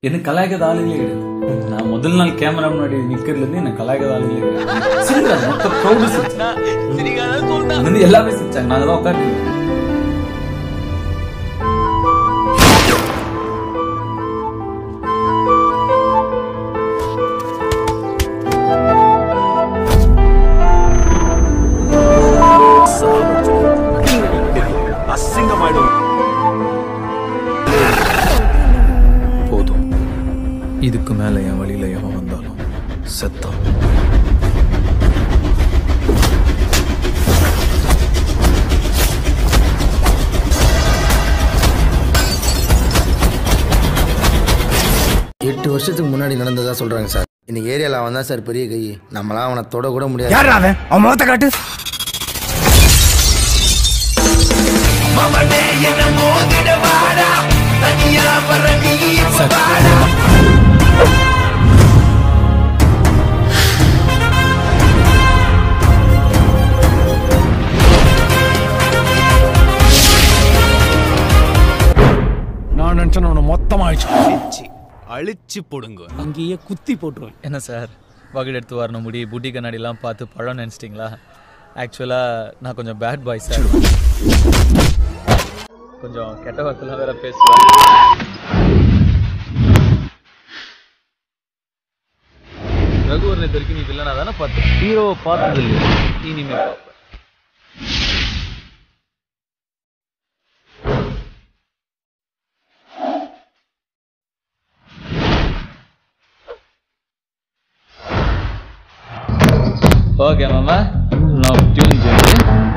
என்ன கலாய்க்காத ஆளுங்களே கிடையாது. நான் முதல் நாள் கேமரா முன்னாடி நிக்கிறதுல இருந்து என்ன கலாய்க்காத ஆளுங்களே கிடையாது. சிரிக்கிறாங்க, மொத்த க்ரௌடு சிரிச்சாங்க, எல்லாமே சிரிச்சாங்க. நான் அதான் உட்காந்து போதும். இதுக்கு மேல என் வழியில எவன் வந்தாலும் செத்தான். எட்டு வருஷத்துக்கு முன்னாடி நடந்ததா சொல்றாங்க சார். இந்த ஏரியால அவன் தான் சார் பெரிய கை. நம்மளாம் அவனை தொட கூட முடியாது. யாரா அவன்? அவன் முகத்தை காட்டு. நான் நினைச்சேன் அவனை மொத்தமா அழிச்சு போடுங்க, அங்கேயே குத்தி போட்டுருவேன். என்ன சார் வகை எடுத்து வரணும் முடி புட்டி கண்ணாடிலாம் பார்த்து பழம் நினச்சிட்டிங்களா? ஆக்சுவலாக நான் கொஞ்சம் பேட் பாய் சார். கொஞ்சம் கெட்ட வார்த்தைலாம் வேற பேசுவேன். ரகுவரனை வரைக்கும் நீ இல்லை, நான் தானே பார்த்தேன். ஹீரோவை பார்த்தது இல்லை, இனிமே பார்ப்பேன். ஓகே மாமா, நான் டியூன் செய்யுங்க.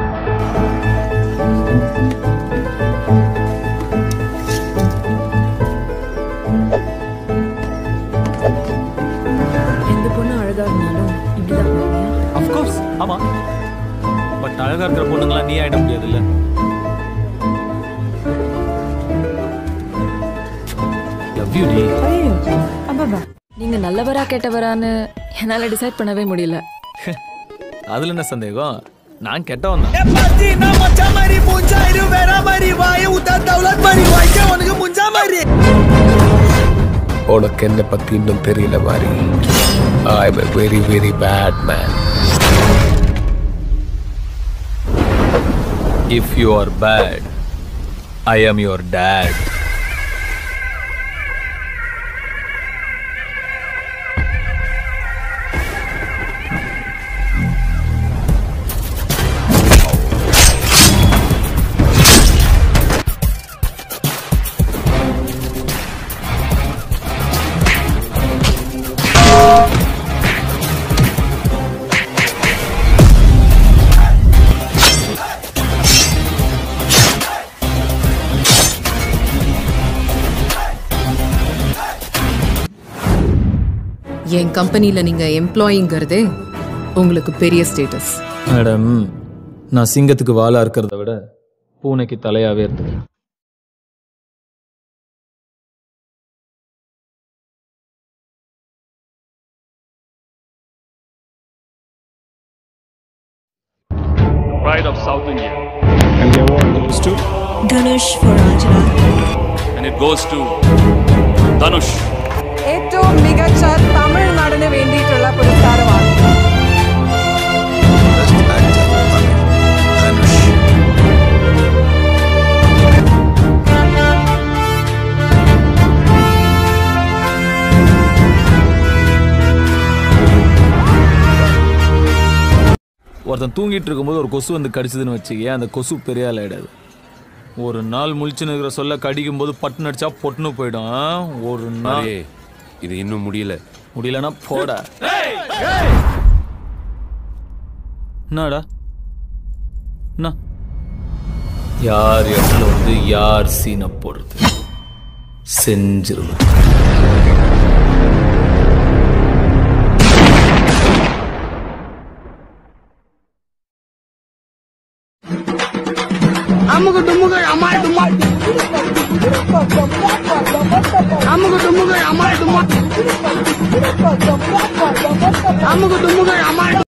எந்த பொண்ணு அழகா இருந்தாலும் இப்படிதான் பண்ணுவியா? அஃப்கோர்ஸ் ஆமா, பட் அழகா இருக்கிற பொண்ணுங்களாம் நீ ஆயிட முடியாது இல்ல. லவ் யூ டி. ஐயோ அப்பா, நீங்க நல்லவரா கெட்டவரான்னு என்னால டிசைட் பண்ணவே முடியல. அதுல என்ன சந்தேகம், நான் கெட்டவன் தான். உனக்கு என்ன பத்தி இன்னும் தெரியல மாதிரி. I am a very very bad man. If you are bad, I am your dad. என் கம்பெனில நீங்க எம்ப்ளாயிங்கிறதே உங்களுக்கு பெரிய ஸ்டேட்டஸ். மேடம், நான் சிங்கத்துக்கு வாலா இருக்கிறத விட பூனைக்கு தலையாவே இருந்தேன். Pride of South India. And the award goes to Dhanush for Anjana. and it goes to Dhanush. ഏറ്റവും മികച്ച തമിഴ് നടന് വേണ്ടിയിട്ടുള്ള പുരസ്കാരമാണ്. ஒருத்தன் தூங்கிட்டு இருக்கும்போது ஒரு கொசு வந்து கடிச்சதுன்னு வச்சுக்க, அந்த கொசு பெரிய ஆள் ஆயிடாது. ஒரு நாள் முழிச்சுன்னு இருக்கிற சொல்ல கடிக்கும் போது பட்டுன்னு அடிச்சா பொட்டுன்னு போயிடும். ஒரு நாள் இது இன்னும் முடியலன்னா போடா. என்னடா யார் இடத்துல வந்து யார் சீனை போடுறது செஞ்சிருவேன். அமுகு டுமுகு அமால் டுமால். அமுகு டுமுகு அமால் டுமால். அமுகு டுமுகு அமால்.